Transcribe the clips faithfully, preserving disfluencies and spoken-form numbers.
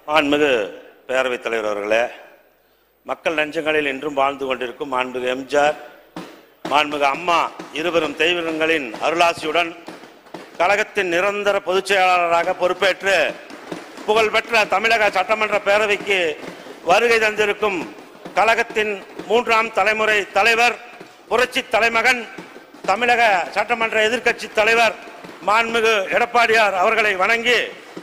மாண்புமிகு பேரவைத் தலைவர் அவர்களே, மக்கள் நெஞ்சங்களில் இன்றும் வாழ்ந்து கொண்டிருக்கும் மாண்புமிகு எம்ஜிஆர், மாண்புமிகு அம்மா இருவரும் தெய்வங்களின் அருளாசியுடன் கழகத்தின் நிரந்தர பொதுச் செயலாளராக பொறுப்பேற்று புகழ்பெற்ற தமிழக சட்டமன்ற பேரவைக்கு வருகை தந்திருக்கும் கழகத்தின் மூன்றாம் தலைமுறை தலைவர், புரட்சி தலைமகன், தமிழக சட்டமன்ற எதிர்க்கட்சி தலைவர் மாண்புமிகு எடப்பாடியார் அவர்களை வணங்கி,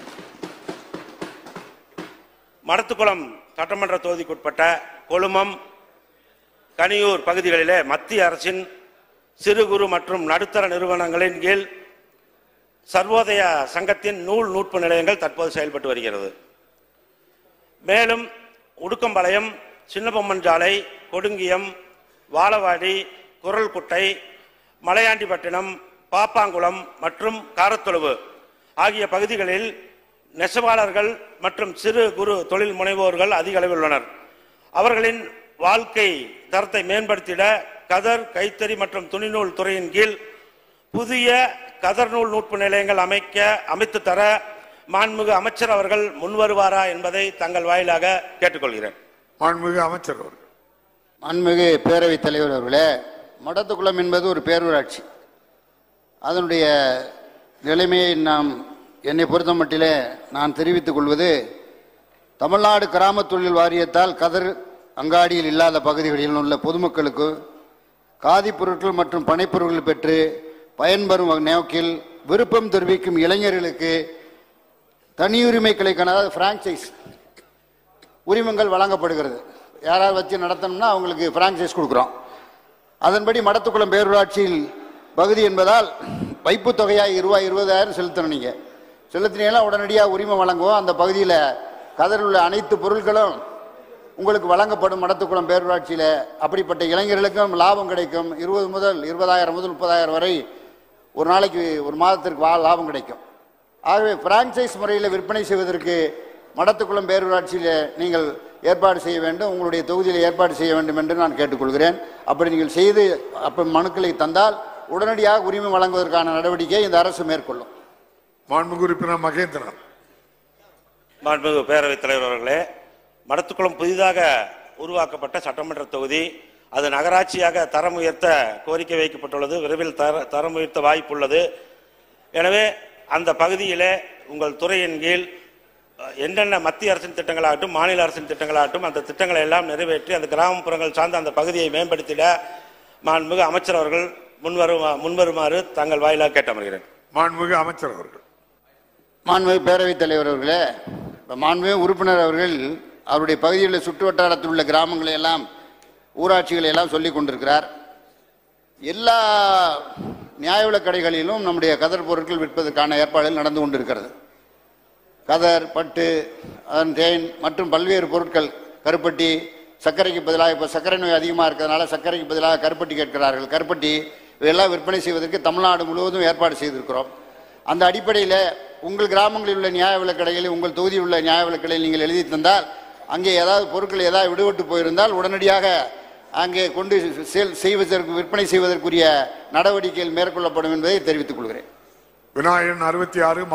மடத்துக்குளம் சட்டமன்ற தொகுதிக்குட்பட்ட கொழுமம், கனியூர் பகுதிகளிலே மத்திய அரசின் சிறு குறு மற்றும் நடுத்தர நிறுவனங்களின் கீழ் சர்வோதய சங்கத்தின் நூல் நூற்பு நிலையங்கள் தற்போது செயல்பட்டு வருகிறது. மேலும் உடுக்கம்பாளையம், சின்னபொம்மன் சாலை, கொடுங்கியம், வாழவாடி, குரல்குட்டை, மலையாண்டிப்பட்டினம், பாப்பாங்குளம் மற்றும் காரத்தொழுவு ஆகிய பகுதிகளில் நெசவாளர்கள் மற்றும் சிறு குறு தொழில் முனைவோர்கள் அதிக அளவில் உள்ளனர். அவர்களின் வாழ்க்கை தரத்தை மேம்படுத்திட கதர், கைத்தறி மற்றும் துணிநூல் துறையின் கீழ் புதிய கதர் நூல் நூற்பு நிலையங்கள் அமைக்க அமைத்து தர மாண்புமிகு அமைச்சர் அவர்கள் முன்வருவாரா என்பதை தங்கள் வாயிலாக கேட்டுக்கொள்கிறேன். மாண்புமிகு அமைச்சர் அவர்கள். மாண்புமிகு பேரவைத் தலைவர் அவர்களே, மடத்துக்குளம் என்பது ஒரு பேரூராட்சி. அதனுடைய நிலைமையை நாம் என்னை பொறுத்த மட்டிலே நான் தெரிவித்துக் கொள்வது, தமிழ்நாடு கிராம தொழில் வாரியத்தால் கதர் அங்காடியில் இல்லாத பகுதிகளில் உள்ள பொதுமக்களுக்கு காதி பொருட்கள் மற்றும் பனைப்பொருட்கள் பெற்று பயன்பெறும் நோக்கில் விருப்பம் தெரிவிக்கும் இளைஞர்களுக்கு தனியுரிமைகளுக்கான, அதாவது பிரான்சைஸ் உரிமங்கள் வழங்கப்படுகிறது. யாராவது வச்சு நடத்தணும்னா அவங்களுக்கு பிரான்சைஸ் கொடுக்குறோம். அதன்படி மடத்துக்குளம் பேரூராட்சியில் பகுதி என்பதால் வைப்பு தொகையாக ரூபாய் இருபதாயிரம் செலுத்தணும். நீங்கள் செலுத்தினீங்கன்னா உடனடியாக உரிமை வழங்குவோம். அந்த பகுதியில் கதரில் உள்ள அனைத்து பொருட்களும் உங்களுக்கு வழங்கப்படும். மடத்துக்குளம் பேரூராட்சியில் அப்படிப்பட்ட இளைஞர்களுக்கும் லாபம் கிடைக்கும். இருபது முதல் இருபதாயிரம் முதல் முப்பதாயிரம் வரை ஒரு நாளைக்கு ஒரு மாதத்திற்கு லாபம் கிடைக்கும். ஆகவே பிரான்சைஸ் முறையில் விற்பனை செய்வதற்கு மடத்துக்குளம் பேரூராட்சியில் நீங்கள் ஏற்பாடு செய்ய வேண்டும், உங்களுடைய தொகுதியில் ஏற்பாடு செய்ய வேண்டும் என்று நான் கேட்டுக்கொள்கிறேன். அப்படி நீங்கள் செய்து அப்போ மனுக்களை தந்தால் உடனடியாக உரிமை வழங்குவதற்கான நடவடிக்கை இந்த அரசு மேற்கொள்ளும். மாண்புமிகு உறுப்பினர் மகேந்திரன். மாண்புமிகு பேரவைத் தலைவர் அவர்களே, மடத்துக்குளம் புதிதாக உருவாக்கப்பட்ட சட்டமன்ற தொகுதி, அது நகராட்சியாக தரம் உயர்த்த கோரிக்கை வைக்கப்பட்டுள்ளது. விரைவில் தர தரம் உயர்த்த வாய்ப்புள்ளது. எனவே அந்த பகுதியிலே உங்கள் துறையின் கீழ் என்னென்ன மத்திய அரசின் திட்டங்களாகட்டும் மாநில அரசின் திட்டங்களாகட்டும் அந்த திட்டங்களை எல்லாம் நிறைவேற்றி அந்த கிராமப்புறங்கள் சார்ந்த அந்த பகுதியை மேம்படுத்திட மாண்புமிகு அமைச்சர் அவர்கள் முன்வரும் முன்வருமாறு தங்கள் வாயிலாக கேட்டமர்கிறேன். மாண்புமிகு அமைச்சர் அவர்கள். மாண்புமிகு பேரவைத் தலைவர் அவர்களே, மாண்புமிகு உறுப்பினர் அவர்கள் அவருடைய பகுதியில் சுற்று வட்டாரத்தில் உள்ள கிராமங்களை எல்லாம் ஊராட்சிகளை எல்லாம் சொல்லிக் கொண்டிருக்கிறார். எல்லா நியாய விலைக் கடைகளிலும் நம்முடைய கதர் பொருட்கள் விற்பதற்கான ஏற்பாடுகள் நடந்து கொண்டிருக்கிறது. கதர், பட்டு, தேன் மற்றும் பல்வேறு பொருட்கள், கருப்பட்டி, சர்க்கரைக்கு பதிலாக இப்போ சர்க்கரை நோய் அதிகமாக இருக்கிறதுனால சர்க்கரைக்கு பதிலாக கருப்பட்டி கேட்கிறார்கள். கருப்பட்டி இவையெல்லாம் விற்பனை செய்வதற்கு தமிழ்நாடு முழுவதும் ஏற்பாடு செய்திருக்கிறோம். அந்த அடிப்படையில் உங்கள் கிராமங்களில் உள்ள நியாய விலைக் கடைகளில், உங்கள் தொகுதியில் உள்ள நியாய விலைக் கடையில் நீங்கள் எழுதி தந்தால் அங்கே ஏதாவது பொருட்கள் ஏதாவது விடுபட்டு போயிருந்தால் உடனடியாக அங்கே கொண்டு சேல் செய்வதற்கு, விற்பனை செய்வதற்குரிய நடவடிக்கைகள் மேற்கொள்ளப்படும் என்பதை தெரிவித்துக் கொள்கிறேன். விநாயகன் அறுபத்தி ஆறு